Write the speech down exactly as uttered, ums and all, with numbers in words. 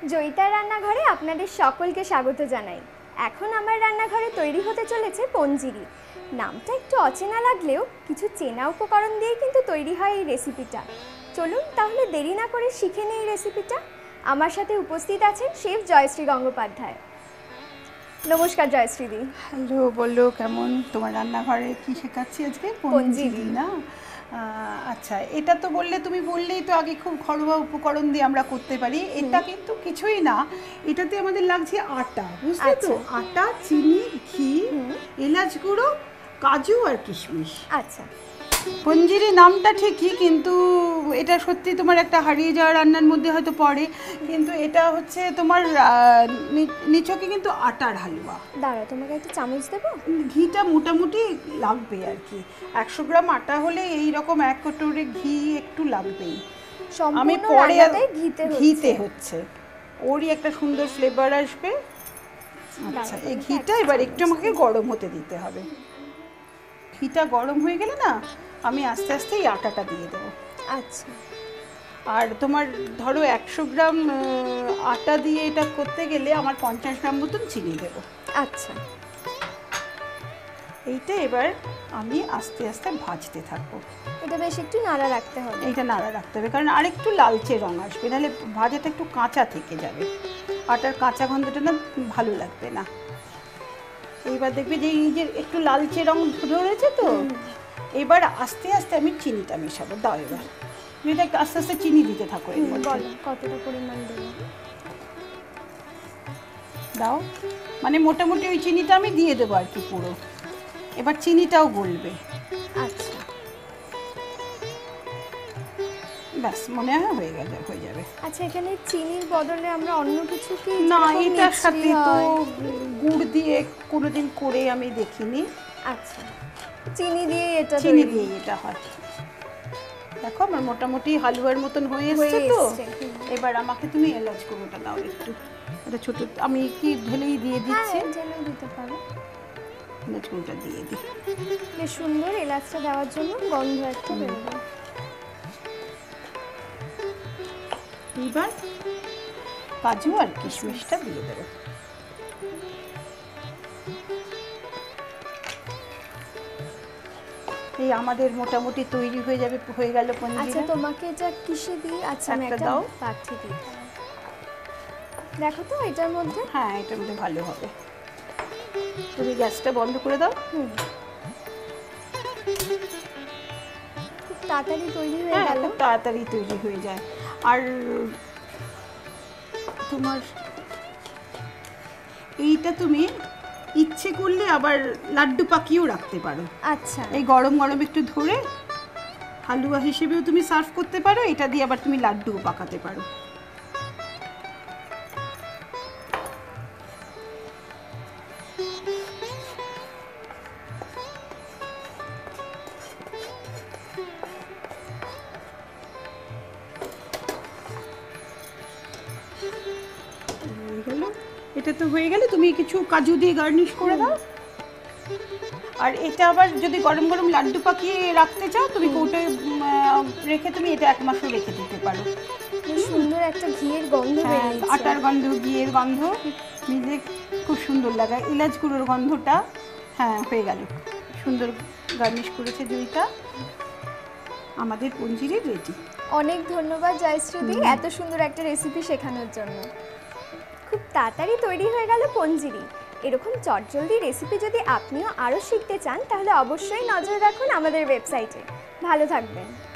জয়িতার রান্নাঘরে আপনাদের সকলকে স্বাগত জানাই। এখন আমার রান্নাঘরে তৈরি হতে চলেছে পঞ্জিরি। নামটা একটু অচেনা লাগলেও কিছু চেনা উপকরণ দিয়ে কিন্তু তৈরি হয় এই রেসিপিটা। চলুন তাহলে দেরি না করে শিখে নিই এই রেসিপিটা। আমার সাথে উপস্থিত আছেন শেফ জয়শ্রী গঙ্গোপাধ্যায়। নমস্কার জয়শ্রীদি। হ্যালো, বলো কেমন? তোমার রান্নাঘরে কি শেখাচ্ছি আজকে? পঞ্জিরি না? আচ্ছা, এটা তো বললে তুমি বললেই তো আগে খুব ঘরোয়া উপকরণ দিয়ে আমরা করতে পারি। এটা কিন্তু কিছুই না, এটাতে আমাদের লাগছে আটা, বুঝলে তো? আটা, চিনি, ঘি, এলাচ গুঁড়ো, কাজু আর কিশমিশ। আচ্ছা, পঞ্জিরি নামটা ঠিকই, কিন্তু এটা সত্যি তোমার একটা হারিয়ে যাওয়া রান্নার মধ্যে হয়তো পড়ে, কিন্তু এটা হচ্ছে তোমার নিচকে কিন্তু আটার হালুয়া। দাঁড়া, তোমাকে একটা চামচ দেবো? ঘিটা মোটামুটি লাগবে আর কি। একশো গ্রাম আটা হলে এই রকম এক কটোরে ঘি একটু লাগবেই। আমি পরে ঘিতে হচ্ছে, ওরই একটা সুন্দর ফ্লেভার আসবে। আচ্ছা, এই ঘিটা এবার একটু আমাকে গরম হতে দিতে হবে। ঘিটা গরম হয়ে গেলে না আমি আস্তে আস্তে এই আটাটা দিয়ে দেবো। আচ্ছা, আর তোমার ধরো একশো গ্রাম আটা দিয়ে এটা করতে গেলে আমার পঞ্চাশ গ্রাম মতন চিনি দেবো। আচ্ছা, এইটা এবার আমি আস্তে আস্তে ভাজতে থাকবো। এটা বেশ একটু নাড়া রাখতে হবে। এইটা নাড়া রাখতে হবে, কারণ আরেকটু লালচে রং আসবে, নাহলে ভাজাটা একটু কাঁচা থেকে যাবে। আটার কাঁচা গন্ধটা না ভালো লাগবে না। এইবার দেখবে যে এই যে একটু লালচে রং ধরেছে তো, এবার আস্তে আস্তে আমি চিনিটা মেশাবো। দাও এবার এটা একটু আস্তে আস্তে চিনি দিতে থাকো। এর মধ্যে কতটা পরিমাণ দেবো? দাও, মানে মোটামুটি ওই চিনিটা আমি দিয়ে দেবো আর কি পুরো। এবার চিনিটাও গলবে। আচ্ছা, ব্যাস, মনে হয় হয়ে গেছে, হয়ে যাবে। আচ্ছা, এখানে চিনির বদলে আমরা অন্য কিছু কি? না, এটার সাথে তো গুড় দিয়ে কোনোদিন করে আমি দেখিনি। আচ্ছা, চিনি দিয়ে এটা চিনি দিয়ে এটা হয়। দেখো আমার মোটামুটি হালুয়ার মতন হয়ে এসেছে তো। এবার আমাকে তুমি এলাচ গুঁড়োটা দাও একটু। এটা ছোট, আমি কি ঢেলেই দিয়ে দিচ্ছি? হ্যাঁ, ঢেলেও দিতে পারো। এলাচ গুঁড়োটা দিয়ে দিই। বেশ সুন্দর এলাচটা দেওয়ার জন্য গন্ধ একটা বেরোবে। এবার কাজু আর কিশমিশটা দিয়ে দেবো। এই আমাদের মোটামুটি তৈরি হয়ে যাবে, হয়ে গেল পঞ্জিরি। আচ্ছা, তোমাকে এটা কিসে দিই? আচ্ছা, আমি একটা দাও পাঠিয়ে দিই। দেখো তো এটার মধ্যে। হ্যাঁ, এটার মধ্যে ভালো হবে। তুমি গ্যাসটা বন্ধ করে দাও। হুম, খুব তাড়াতাড়ি তৈরি হয়ে গেল। খুব তাড়াতাড়ি তৈরি হয়ে যায়। আর তোমার এইটা তুমি ইচ্ছে করলে আবার লাড্ডু পাকিয়েও রাখতে পারো। আচ্ছা, এই গরম গরম একটু ধরে হালুয়া হিসেবেও তুমি সার্ভ করতে পারো। এটা দিয়ে আবার তুমি লাড্ডুও পাকাতে পারো। এটা তো হয়ে গেলে তুমি কিছু কাজু দিয়ে গার্নিশ করে দাও। আর এটা আবার যদি গরম গরম লাড্ডু পাকিয়ে রাখতে চাও, তুমি কৌটোয় রেখে তুমি এটা এক মাসও রেখে দিতে পারো। সুন্দর একটা ঘিয়ের গন্ধ বেরিয়েছে। আটার গন্ধ, ঘিয়ের গন্ধ মিলে খুব সুন্দর লাগে। এলাচ গুঁড়োর গন্ধটা, হ্যাঁ হয়ে গেল। সুন্দর গার্নিশ করেছে জয়িতা। আমাদের পঞ্জিরি রেডি। অনেক ধন্যবাদ জয়শ্রীদি এত সুন্দর একটা রেসিপি শেখানোর জন্য। খুব তাড়াতাড়ি তৈরি হয়ে গেল পঞ্জিরি। এরকম চটজলদি রেসিপি যদি আপনিও আরও শিখতে চান তাহলে অবশ্যই নজর রাখুন আমাদের ওয়েবসাইটে। ভালো থাকবেন।